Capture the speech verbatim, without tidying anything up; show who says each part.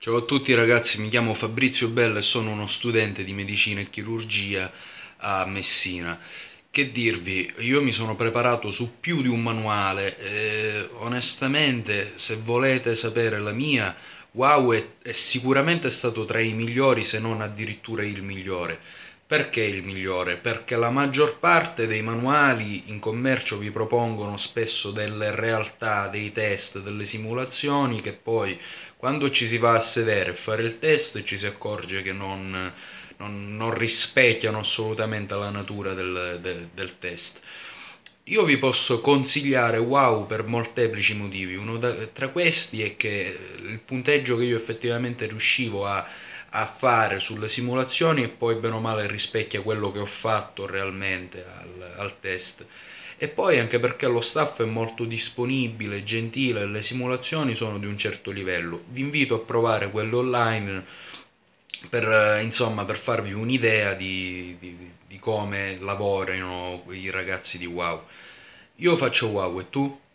Speaker 1: Ciao a tutti ragazzi, mi chiamo Fabrizio Bella e sono uno studente di medicina e chirurgia a Messina. Che dirvi, io mi sono preparato su più di un manuale e onestamente, se volete sapere la mia, Wow è, è sicuramente stato tra i migliori, se non addirittura il migliore. Perché il migliore? Perché la maggior parte dei manuali in commercio vi propongono spesso delle realtà, dei test, delle simulazioni che poi quando ci si va a sedere e fare il test ci si accorge che non, non- non rispecchiano assolutamente la natura del, del- del test. Io vi posso consigliare Wow per molteplici motivi. Uno da- tra questi è che il punteggio che io effettivamente riuscivo a, a fare sulle simulazioni e poi bene o male rispecchia quello che ho fatto realmente al, al test. E poi anche perché lo staff è molto disponibile, gentile, e le simulazioni sono di un certo livello. Vi invito a provare quelle online per, eh, insomma, per farvi un'idea di, di- di come lavorano i ragazzi di Wow. Io faccio Wow e tu?